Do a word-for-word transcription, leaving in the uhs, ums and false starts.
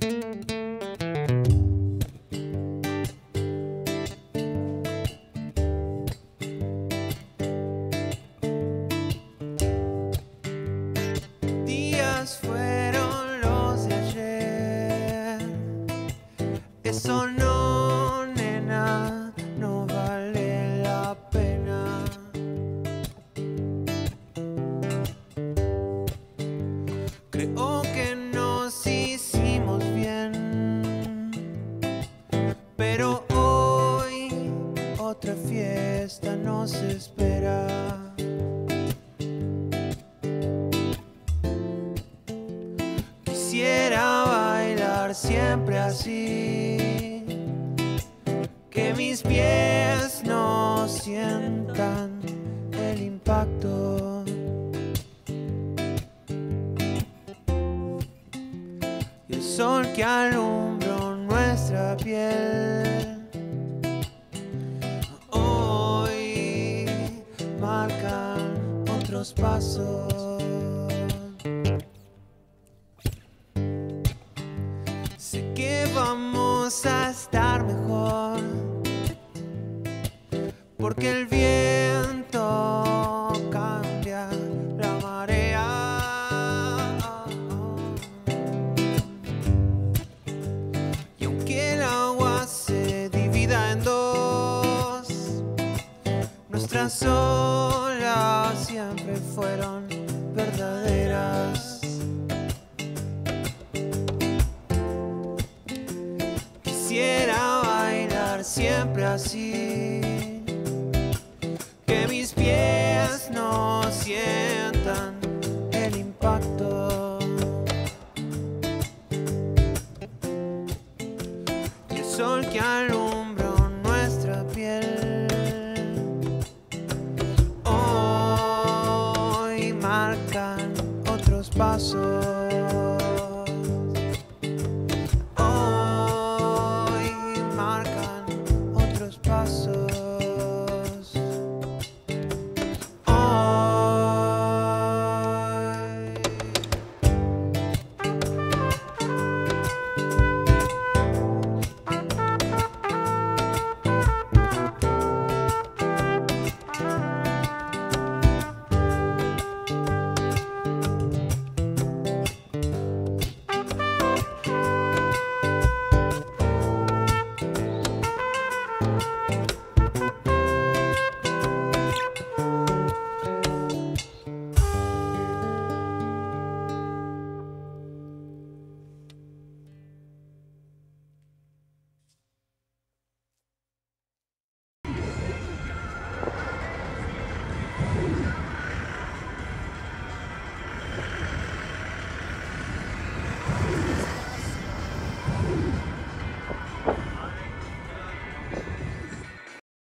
Días fueron los de ayer. Eso no, nena, no vale la pena. Creo que nos hicimos bien, pero hoy otra fiesta nos espera. Quisiera bailar siempre así, que mis pies no sientan el impacto. Y el sol que alumbra nuestra piel hoy marcan otros pasos. Sé que vamos a estar mejor, porque el viento cambia la marea. Y aunque el agua se divida en dos, nuestras olas siempre fueron verdaderas. Quisiera bailar siempre así, que mis pies no sientan el impacto. Y el sol que alumbra